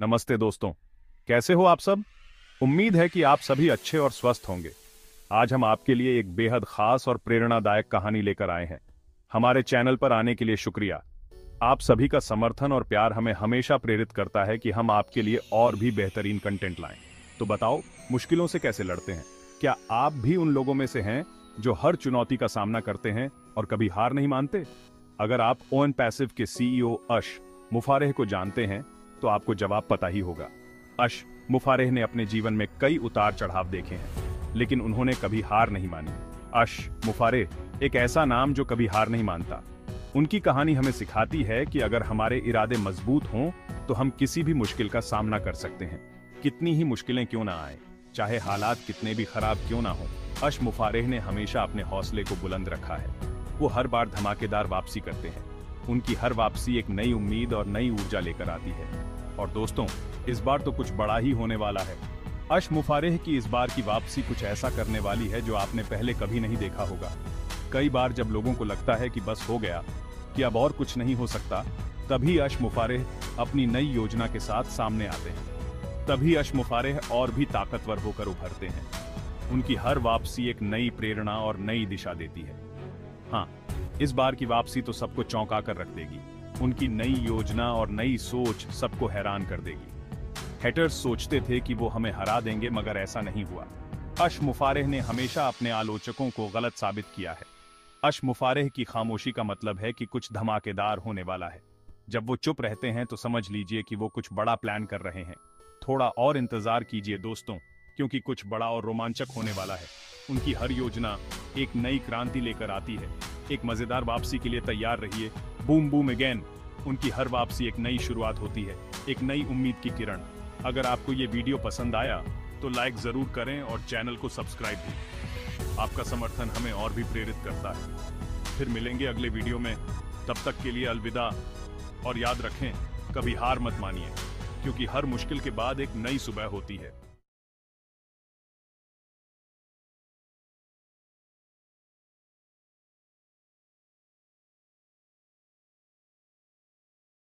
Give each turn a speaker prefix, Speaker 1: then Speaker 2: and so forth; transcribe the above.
Speaker 1: नमस्ते दोस्तों, कैसे हो आप सब। उम्मीद है कि आप सभी अच्छे और स्वस्थ होंगे। आज हम आपके लिए एक बेहद खास और प्रेरणादायक कहानी लेकर आए हैं। हमारे चैनल पर आने के लिए शुक्रिया। आप सभी का समर्थन और प्यार हमें हमेशा प्रेरित करता है कि हम आपके लिए और भी बेहतरीन कंटेंट लाएं। तो बताओ, मुश्किलों से कैसे लड़ते हैं? क्या आप भी उन लोगों में से हैं जो हर चुनौती का सामना करते हैं और कभी हार नहीं मानते? अगर आप ओन पैसिव के सीईओ अश मुफारेह को जानते हैं तो आपको जवाब पता ही होगा। अश मुफारेह ने अपने जीवन में कई उतार चढ़ाव देखे हैं, लेकिन उन्होंने कभी हार नहीं मानी। अश मुफारेह एक ऐसा नाम जो कभी हार नहीं मानता। उनकी कहानी हमें सिखाती है कि अगर हमारे इरादे मजबूत हों तो हम किसी भी मुश्किल का सामना कर सकते हैं, कितनी ही मुश्किलें क्यों ना आए, चाहे हालात कितने भी खराब क्यों ना हो। अश मुफारेह ने हमेशा अपने हौसले को बुलंद रखा है। वो हर बार धमाकेदार वापसी करते हैं। उनकी हर वापसी एक नई उम्मीद और नई ऊर्जा लेकर आती है। और दोस्तों, इस बार तो कुछ बड़ा ही होने वाला है। अश मुफारेह की इस बार की वापसी कुछ ऐसा करने वाली है जो आपने पहले कभी नहीं देखा होगा। कई बार जब लोगों को लगता है कि बस हो गया, कि अब और कुछ नहीं हो सकता, तभी अश मुफारेह अपनी नई योजना के साथ सामने आते हैं। तभी अश मुफारेह और भी ताकतवर होकर उभरते हैं। उनकी हर वापसी एक नई प्रेरणा और नई दिशा देती है। हाँ, इस बार की वापसी तो सबको चौंका कर रख देगी। उनकी नई योजना और नई सोच सबको हैरान कर देगी। हेटर्स सोचते थे कि वो हमें हरा देंगे, मगर ऐसा नहीं हुआ। अश मुफारेह ने हमेशा अपने आलोचकों को गलत साबित किया है। अश मुफारेह की खामोशी का मतलब है कि कुछ धमाकेदार होने वाला है। जब वो चुप रहते हैं तो समझ लीजिए कि वो कुछ बड़ा प्लान कर रहे हैं। थोड़ा और इंतजार कीजिए दोस्तों, क्योंकि कुछ बड़ा और रोमांचक होने वाला है। उनकी हर योजना एक नई क्रांति लेकर आती है। एक मजेदार वापसी के लिए तैयार रहिए। Boom boom again. उनकी हर वापसी एक नई शुरुआत होती है, एक नई उम्मीद की किरण। अगर आपको ये वीडियो पसंद आया तो लाइक जरूर करें और चैनल को सब्सक्राइब भी। आपका समर्थन हमें और भी प्रेरित करता है। फिर मिलेंगे अगले वीडियो में। तब तक के लिए अलविदा। और याद रखें, कभी हार मत मानिए, क्योंकि हर मुश्किल के बाद एक नई सुबह होती है।